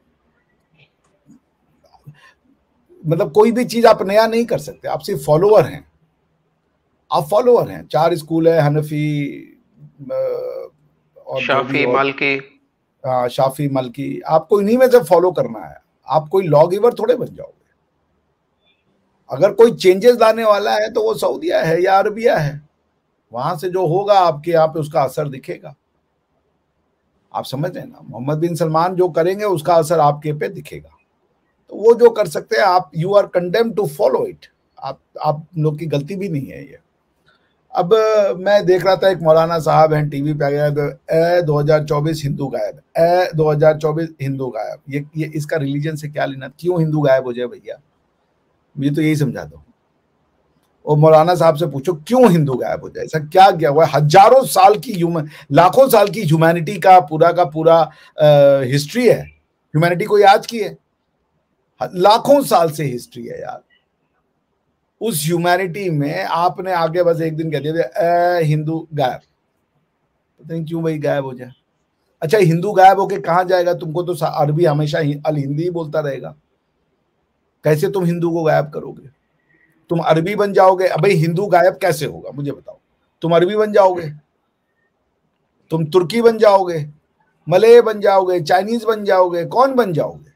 मतलब कोई भी चीज आप नया नहीं कर सकते। आप सिर्फ फॉलोअर हैं, आप फॉलोअर हैं। चार स्कूल है, हनफी और शाफी, मालकी, हाँ शाफी, मलकी, आपको इन्हीं में से फॉलो करना है। आप कोई लॉ गिवर थोड़े बन जाओगे। अगर कोई चेंजेस लाने वाला है तो वो सऊदिया है या अरबिया है, वहां से जो होगा आपके यहाँ पे उसका असर दिखेगा। आप समझ रहे हैं ना? मोहम्मद बिन सलमान जो करेंगे उसका असर आपके पे दिखेगा। तो वो जो कर सकते हैं, आप you are condemned to follow it. आप आप लोग की गलती भी नहीं है ये। अब मैं देख रहा था एक मौलाना साहब हैं टीवी पे आ गया, ए दो हज़ार चौबीस हिंदू गायब, ए दो हज़ार चौबीस हिंदू गायब। ये ये इसका रिलीजन से क्या लेना? क्यों हिंदू गायब हो जाए भैया, मुझे तो यही समझा दो। और मौलाना साहब से पूछो क्यों हिंदू गायब हो जाए, ऐसा क्या गया हुआ है? हजारों साल की ह्यूमन लाखों साल की ह्यूमैनिटी का पूरा का पूरा हिस्ट्री है। ह्यूमैनिटी कोई आज की है? लाखों साल से हिस्ट्री है यार। उस ह्यूमैनिटी में आपने आगे बस एक दिन कह दिया हिंदू गायब, पता नहीं क्यों भाई गायब हो जाए। अच्छा, हिंदू गायब होके कहां जाएगा? तुमको तो अरबी हमेशा अल हिंदी ही बोलता रहेगा, कैसे तुम हिंदू को गायब करोगे? तुम अरबी बन जाओगे? अब भाई हिंदू गायब कैसे होगा मुझे बताओ? तुम अरबी बन जाओगे, तुम तुर्की बन जाओगे, मलय बन जाओगे, चाइनीज बन जाओगे, कौन बन जाओगे?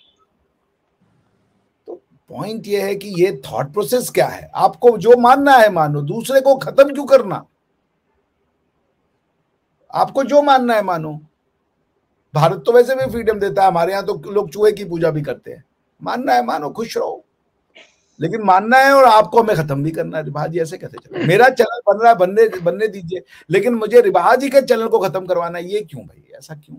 तो पॉइंट ये है कि ये थॉट प्रोसेस क्या है? आपको जो मानना है मानो, दूसरे को खत्म क्यों करना? आपको जो मानना है मानो। भारत तो वैसे भी फ्रीडम देता है, हमारे यहाँ तो लोग चूहे की पूजा भी करते हैं। मानना है मानो, खुश रहो, लेकिन मानना है और आपको हमें खत्म भी करना है। रिबा जी ऐसे कैसे चले? मेरा चैनल बन रहा है, बनने बनने दीजिए, लेकिन मुझे रिबा जी के चैनल को खत्म करवाना है, ये क्यों भाई? ऐसा क्यों?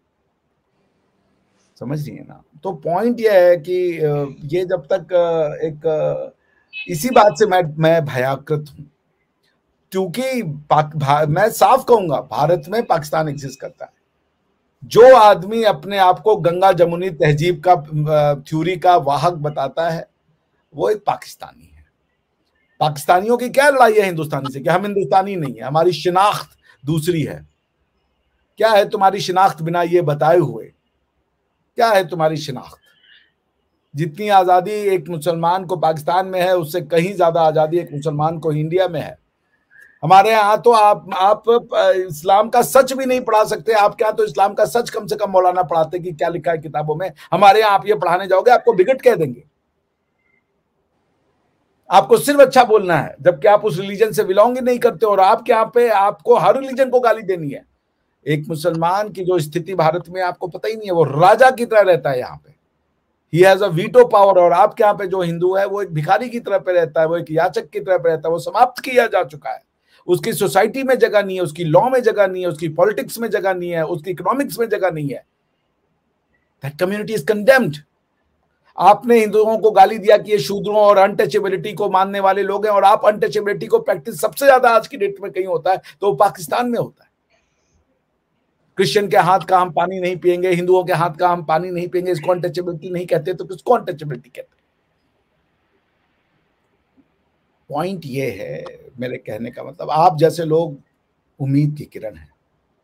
समझ रही है ना? तो पॉइंट ये है कि ये जब तक एक इसी बात से मैं मैं भयाकृत हूं, क्योंकि मैं साफ कहूंगा भारत में पाकिस्तान एग्जिस्ट करता है। जो आदमी अपने आप को गंगा जमुनी तहजीब का थ्योरी का वाहक बताता है वो एक पाकिस्तानी है। पाकिस्तानियों की क्या लड़ाई है हिंदुस्तानी से? क्या हम हिंदुस्तानी नहीं है? हमारी शिनाख्त दूसरी है। क्या है तुम्हारी शिनाख्त बिना ये बताए हुए? क्या है तुम्हारी शिनाख्त? जितनी आजादी एक मुसलमान को पाकिस्तान में है, उससे कहीं ज्यादा आजादी एक मुसलमान को इंडिया में है। हमारे यहाँ तो आप आप इस्लाम का सच भी नहीं पढ़ा सकते। आप क्या तो इस्लाम का सच कम से कम मौलाना पढ़ाते कि क्या लिखा है किताबों में। हमारे यहाँ आप ये पढ़ाने जाओगे आपको बिगट कह देंगे। आपको सिर्फ अच्छा बोलना है, जबकि आप उस रिलीजन से बिलोंग ही नहीं करते। और आपके यहाँ पे आपको हर रिलीजन को गाली देनी है। एक मुसलमान की जो स्थिति भारत में आपको पता ही नहीं है, वो राजा की तरह रहता है यहाँ पे। He has a veto power. और आपके यहाँ पे जो हिंदू है वो एक भिखारी की तरह पे रहता है, वो एक याचक की तरह पे रहता है। वो समाप्त किया जा चुका है। उसकी सोसाइटी में जगह नहीं है, उसकी लॉ में जगह नहीं है, उसकी पॉलिटिक्स में जगह नहीं है, उसकी इकोनॉमिक्स में जगह नहीं है। That community is condemned. आपने हिंदुओं को गाली दिया कि ये शूद्रों और अनटचेबिलिटी को मानने वाले लोग हैं, और आप अनटचेबिलिटी को प्रैक्टिस सबसे ज्यादा आज की डेट में कहीं होता है तो वो पाकिस्तान में होता है। क्रिश्चियन के हाथ का हम पानी नहीं पिएंगे, हिंदुओं के हाथ का हम पानी नहीं पिएंगे, इसको अनटचेबिलिटी नहीं कहते तो किसको अनटचेबिलिटी कहते? पॉइंट ये है मेरे कहने का मतलब, आप जैसे लोग उम्मीद की किरण है,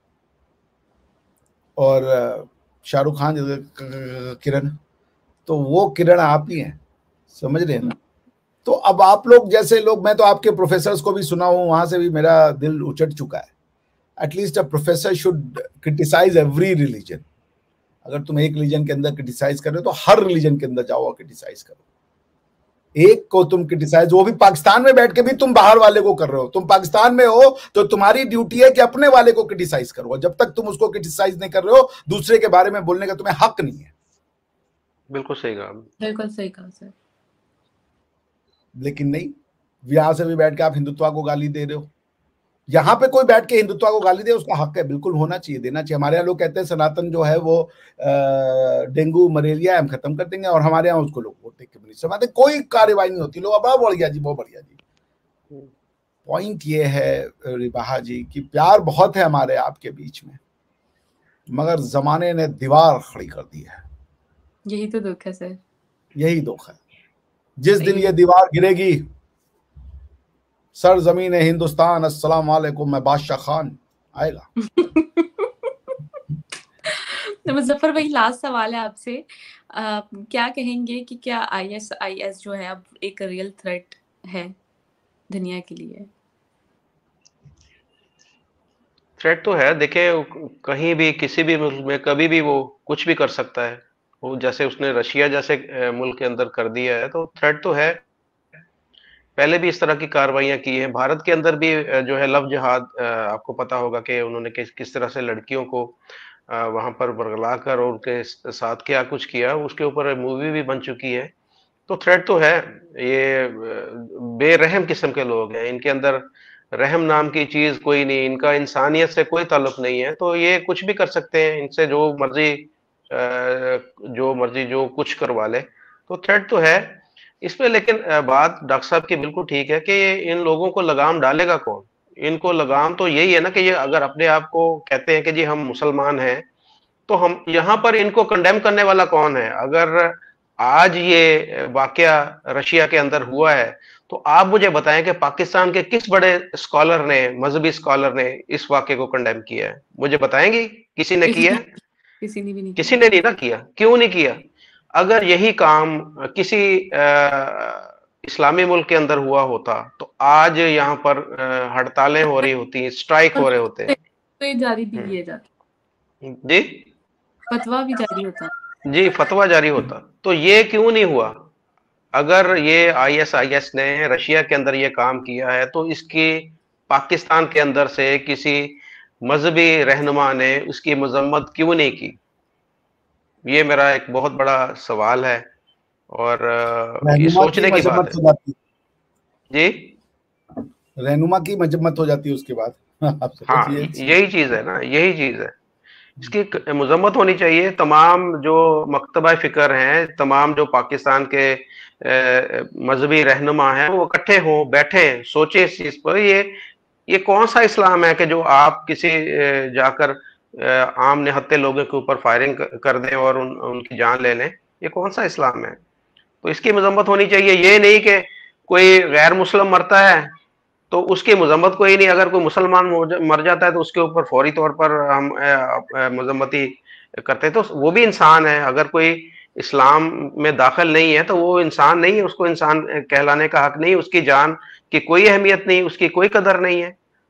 और शाहरुख खान जैसे किरण, तो वो किरण आप ही हैं। समझ रहे हैं ना? तो अब आप लोग जैसे लोग, मैं तो आपके प्रोफेसर्स को भी सुना हूं, वहां से भी मेरा दिल उचट चुका है। At least a professor should criticise every religion. अगर तुम एक रिलीजन के अंदर क्रिटिसाइज कर रहे हो तो हर रिलीजन के अंदर जाओ और क्रिटिसाइज करो। एक को तुम क्रिटिसाइज, वो भी पाकिस्तान में बैठ के भी तुम बाहर वाले को कर रहे हो। तुम पाकिस्तान में हो तो तुम्हारी ड्यूटी है कि अपने वाले को क्रिटिसाइज करो। जब तक तुम उसको क्रिटिसाइज नहीं कर रहे हो, दूसरे के बारे में बोलने का तुम्हें हक नहीं है। बिल्कुल सही कहा, बिल्कुल सही कहा सर। लेकिन नहीं, यहां से भी बैठ के आप हिंदुत्व को गाली दे रहे हो। यहाँ पे कोई बैठ के हिंदुत्व को गाली दे, उसका हक है, बिल्कुल होना चाहिए, देना चाहिए। हमारे यहाँ लोग कहते हैं सनातन जो है वो डेंगू मलेरिया हम खत्म कर देंगे, और हमारे यहाँ उसको लोग वोट देख के नहीं समझते, कोई कार्यवाही नहीं होती। लोग बहुत बढ़िया जी, बहुत बढ़िया जी। पॉइंट ये है रिबाहा जी कि प्यार बहुत है हमारे आपके बीच में, मगर जमाने ने दीवार खड़ी कर दी है। यही तो दुख है सर, यही दुख है। जिस दिन ये दीवार गिरेगी, सर जमीन है हिंदुस्तान अस्सलाम वालेकुम, मैं बादशाह खान आएगा। तो मुजफ्फर भाई, लास्ट सवाल है आपसे, क्या कहेंगे कि क्या आईएसआईएस जो है अब एक रियल थ्रेट है दुनिया के लिए? थ्रेट तो है, देखिए कहीं भी किसी भी मुल्क में कभी भी वो कुछ भी कर सकता है। वो जैसे उसने रशिया जैसे मुल्क के अंदर कर दिया है, तो थ्रेट तो है। पहले भी इस तरह की कार्रवाइयां की हैं। भारत के अंदर भी जो है लव जिहाद, आपको पता होगा कि उन्होंने किस किस तरह से लड़कियों को वहां पर बरगला कर और उनके साथ क्या कुछ किया, उसके ऊपर मूवी भी बन चुकी है। तो थ्रेट तो है, ये बेरहम किस्म के लोग हैं, इनके अंदर रहम नाम की चीज कोई नहीं, इनका इंसानियत से कोई ताल्लुक नहीं है, तो ये कुछ भी कर सकते हैं, इनसे जो मर्जी जो मर्जी जो कुछ करवा ले, तो थ्रेट तो है इस पे। लेकिन बात डॉक्टर साहब की बिल्कुल ठीक है कि इन लोगों को लगाम डालेगा कौन? इनको लगाम तो यही है ना कि ये अगर अपने आप को कहते हैं कि जी हम मुसलमान हैं, तो हम यहाँ पर इनको कंडेम करने वाला कौन है? अगर आज ये वाकया रशिया के अंदर हुआ है, तो आप मुझे बताएं कि पाकिस्तान के किस बड़े स्कॉलर ने, मजहबी स्कॉलर ने इस वाकये को कंडेम किया है? मुझे बताएंगे किसी ने किया? किसी ने भी नहीं किसी ने नहीं ना किया। क्यों नहीं किया? अगर यही काम किसी इस्लामी मुल्क के अंदर हुआ होता तो आज यहाँ पर हड़तालें हो रही होती, स्ट्राइक हो रहे होते, तो ये जारी भी किए जाते जी, फतवा भी जारी होता जी, फतवा जारी होता। तो ये क्यों नहीं हुआ? अगर ये आईएसआईएस ने रशिया के अंदर ये काम किया है, तो इसकी पाकिस्तान के अंदर से किसी मजहबी रहनुमा ने उसकी मजम्मत क्यों नहीं की? ये मेरा एक बहुत बड़ा सवाल है और ये सोचने की बात है। जी, रहनुमा की मजम्मत हो जाती है उसके बाद। हाँ, यही चीज है ना, यही चीज है, इसकी मजम्मत होनी चाहिए। तमाम जो मकतबा फिक्र हैं, तमाम जो पाकिस्तान के मजहबी रहनुमा हैं, वो इकट्ठे हों, बैठे, सोचे इस चीज पर। ये ये कौन सा इस्लाम है कि जो आप किसी जाकर आम निहत्ते लोगों के ऊपर फायरिंग कर दें और उन, उनकी जान ले लें? ये कौन सा इस्लाम है? तो इसकी मजम्मत होनी चाहिए। ये नहीं कि कोई गैर मुस्लिम मरता है तो उसकी मजम्मत कोई नहीं, अगर कोई मुसलमान मर जाता है तो उसके ऊपर फौरी तौर पर हम मजम्मती करते हैं। तो वो भी इंसान है, अगर कोई इस्लाम में दाखिल नहीं है तो वो इंसान नहीं है, उसको इंसान कहलाने का हक नहीं, उसकी जान की कोई अहमियत नहीं, उसकी कोई कदर नहीं है।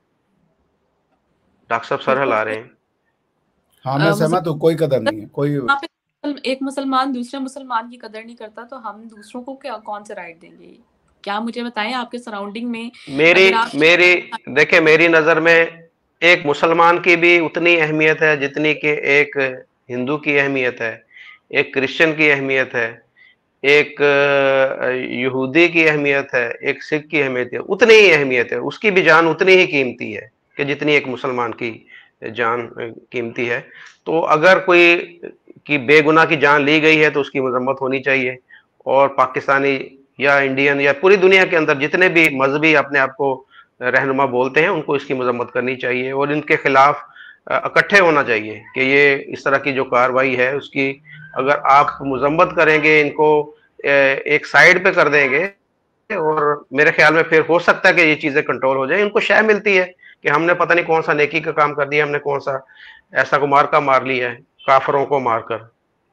डॉक्टर साहब सर हिला रहे हैं। हाँ, मैं सहमत हूँ, कोई कदर नहीं है। कोई एक मुसलमान दूसरे मुसलमान की कदर नहीं करता तो हम दूसरों को क्या कौन से राइट देंगे? क्या मुझे बताएं आपके सराउंडिंग में मेरी मेरी देखिए, मेरी नजर में एक मुसलमान की भी उतनी अहमियत है जितनी कि एक हिंदू की अहमियत है, एक क्रिश्चियन की अहमियत है, एक यहूदी की अहमियत है, एक सिख की अहमियत है, उतनी ही अहमियत है। उसकी भी जान उतनी ही कीमती है कि जितनी एक मुसलमान की जान कीमती है। तो अगर कोई की बेगुनाह की जान ली गई है तो उसकी मजम्मत होनी चाहिए, और पाकिस्तानी या इंडियन या पूरी दुनिया के अंदर जितने भी मजहबी अपने आप को रहनुमा बोलते हैं उनको इसकी मजम्मत करनी चाहिए और इनके खिलाफ इकट्ठे होना चाहिए कि ये इस तरह की जो कार्रवाई है उसकी अगर आप मजम्मत करेंगे, इनको एक साइड पे कर देंगे, और मेरे ख्याल में फिर हो सकता है कि ये चीजें कंट्रोल हो जाए। इनको शय मिलती है कि हमने पता नहीं कौन सा नेकी का काम कर दिया, हमने कौन सा ऐसा को मार का मार लिया है, काफरों को मारकर।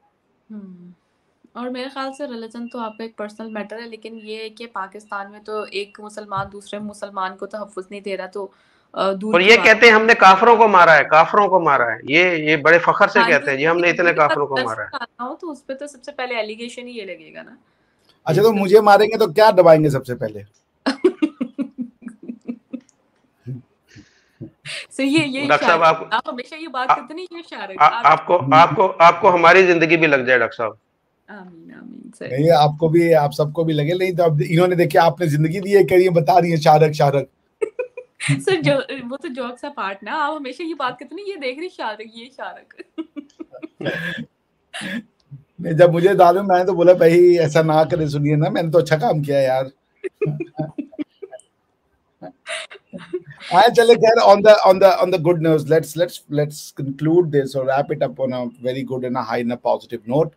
और मेरे ख्याल से रिलीजन तो आपका एक पर्सनल मैटर है, लेकिन ये है कि पाकिस्तान में तो एक मुसलमान दूसरे मुसलमान को तहफ्फुज़ नहीं दे रहा, तो दूर और ये कहते हैं हमने काफरों को मारा है, काफरों को मारा है, ये ये बड़े फखर से कहते हैं जी हमने इतने काफरों को मारा है। तो उस पे तो सबसे पहले एलिगेशन ही ये लगेगा ना। अच्छा, तो मुझे मारेंगे तो क्या दबाएंगे सबसे पहले? so ये ये डॉक्टर साहब, आप आप हमेशा ये बात करते नहीं, ये शारक आपको आपको आपको हमारी जिंदगी भी लग जाए डॉक्टर साहब। आमीन आमीन सर। नहीं, आपको भी, आप सबको भी लगे। नहीं तो अब इन्होंने देखिए आपने जिंदगी दी है, करिए बता रही है शारक शारक। सर जो वो तो जोक्स का पार्ट ना, आप हमेशा ये बात करते नहीं, ये देख रही शारक, ये शारक। नहीं, जब मुझे डालू मैंने तो बोला भाई ऐसा ना करे, सुनिए ना, मैंने तो अच्छा काम किया यार। आए चले खैर, on the on the on the good news, let's let's let's conclude this or wrap it up on a very good and a high and a positive note.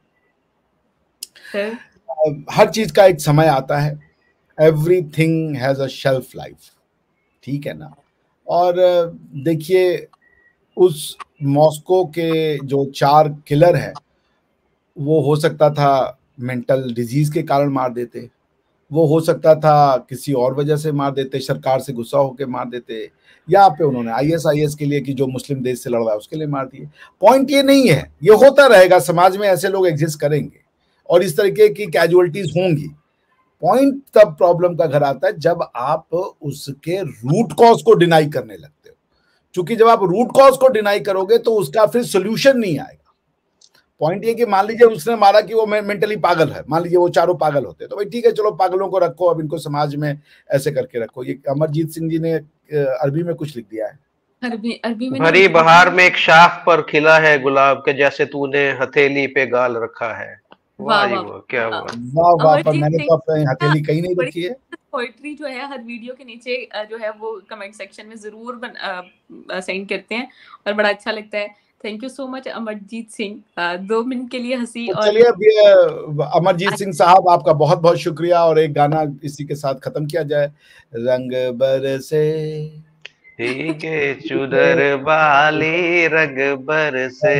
हर चीज का एक समय आता है, everything has a shelf life, ठीक है ना। और देखिए उस मॉस्को के जो चार किलर हैं वो हो सकता था मेंटल डिजीज के कारण मार देते, वो हो सकता था किसी और वजह से मार देते, सरकार से गुस्सा होकर मार देते, या पे उन्होंने आईएसआईएस के लिए कि जो मुस्लिम देश से लड़ रहा है उसके लिए मार दिए। पॉइंट ये नहीं है, ये होता रहेगा, समाज में ऐसे लोग एग्जिस्ट करेंगे और इस तरीके की कैजुअलिटीज होंगी। पॉइंट तब प्रॉब्लम का घर आता है जब आप उसके रूट कॉज को डिनाई करने लगते हो, क्योंकि जब आप रूट कॉज को डिनाई करोगे तो उसका फिर सोल्यूशन नहीं आएगा। पॉइंट ये कि मान लीजिए उसने मारा कि वो मेंटली पागल है, मान लीजिए वो चारों पागल होते तो भाई ठीक है, चलो पागलों को रखो, अब इनको समाज में ऐसे करके रखो। ये अमरजीत सिंह जी ने अरबी में कुछ लिख दिया है, अरबी अरबी में भरी बहार में एक शाख पर खिला है गुलाब के, जैसे तूने हथेली पे गाल रखा है। वाह जी वाह, क्या वाह वाह वाह। पर मैंने तो अपनी हथेली कहीं नहीं रखी है। पोइट्री जो है हर वीडियो के नीचे जो है वो कमेंट सेक्शन में जरूर सेंड करते हैं और बड़ा अच्छा लगता है। Thank you so much Amarjeet Singh, दो मिनट के लिए हंसी। तो चलिए अब अमरजीत सिंह साहब आपका बहुत बहुत शुक्रिया, और एक गाना इसी के साथ खत्म किया जाए। रंग बरसे भीगे चुनर वाली, रंग बरसे,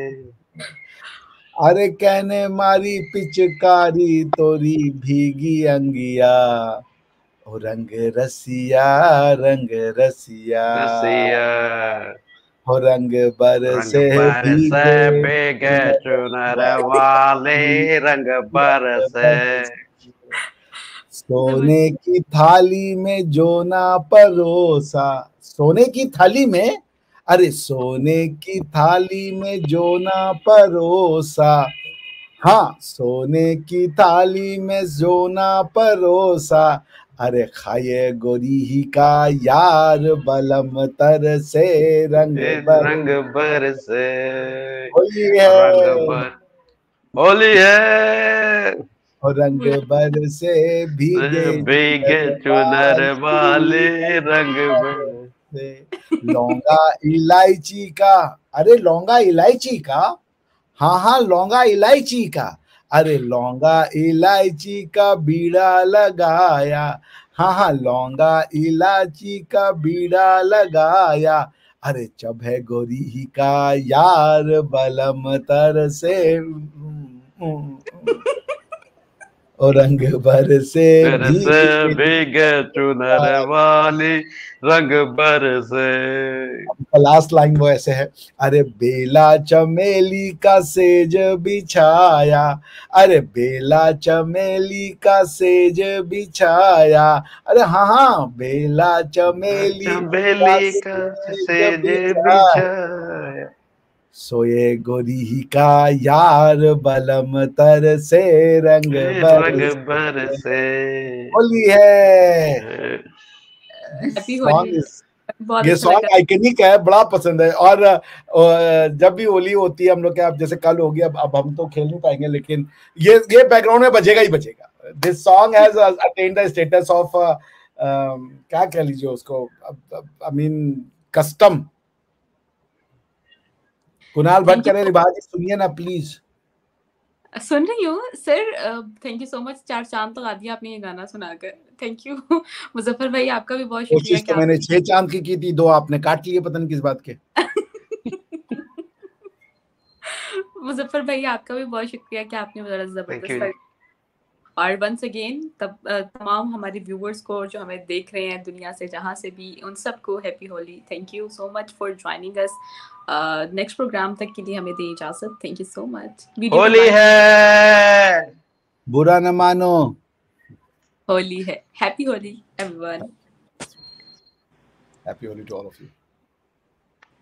अरे कहने मारी पिचकारी तोरी भीगी अंगिया, ओ रंग रसिया रंग रसिया, रसिया, हो रंग बरसे बरसे भीगे चुनर वाली, रंग बरसे, सोने की थाली में जो ना परोसा, सोने की थाली में, अरे सोने की थाली में जो ना परोसा, हाँ सोने की थाली में जो ना परोसा, अरे खाए गोरी ही का यार बलम तर से रंग बर रंग बरसे, होली है, रंग बर होली है, रंग बरसे भीगे भीगे चुनर वाले, रंग बरसे, लौंगा इलायची का, अरे लौंगा इलायची का, हाँ हाँ लौंगा इलायची का, अरे लौंगा इलायची का बीड़ा लगाया, हाँ हाँ लौंगा इलायची का बीड़ा लगाया, अरे चबे गोरी ही का यार बलम तर से और रंग बरसे बरसे भीगे चुनर वाली, रंग बरसे। लास्ट लाइन वो ऐसे है, अरे बेला चमेली का सेज बिछाया, अरे बेला चमेली का सेज बिछाया, अरे हाँ हाँ बेला चमेली चमेली का सेज बिछाया, सोए गोरी ही का यार बलम तर से रंग रंग बरसे। होली है। हैप्पी होली। ये सॉन्ग आइकनिक है, बड़ा पसंद है। और जब भी होली होती है हम लोग के, अब जैसे कल होगी, अब अब हम तो खेल नहीं पाएंगे, लेकिन ये ये बैकग्राउंड में बजेगा ही बजेगा। This song has attained the status of क्या कह लीजिए उसको, I mean custom. Kunal Bhatt करे रिवाज सुनिए ना प्लीज। सुन रही हूँ sir, thank you so much, चार चांद लगा दिया आपने ये गाना सुनाकर, थैंक यू। मुजफ्फर भाई आपका भी बहुत शुक्रिया। कोशिश तो मैंने छह चांद की की थी, दो आपने काट लिए, पता नहीं किस बात के। मुजफ्फर भाई आपका भी बहुत शुक्रिया कि आपने बड़ा जबरदस्त। और वंस अगेन तब तमाम हमारे व्यूअर्स को जो हमें देख रहे हैं दुनिया से जहां से भी, उन सबको happy Holi. Thank you so much for joining us. Next programme तक के लिए हमें दें इजाजत। Thank you so much. Holi है, बुरा न मानो। होली है। Happy Holi everyone. Happy Holi to all of you.